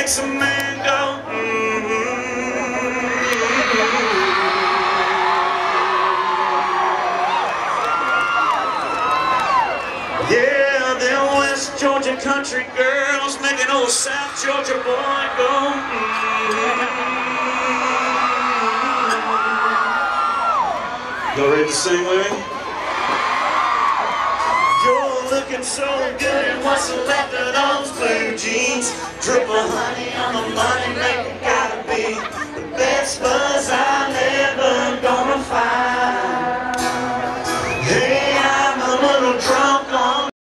makes a man go, Yeah, them West Georgia country girls make an old South Georgia boy go, Y'all ready to sing with me? You're looking so good, and what's left of those blue jeans? Drip of honey on the money maker, gotta be the best buzz I'm ever gonna find.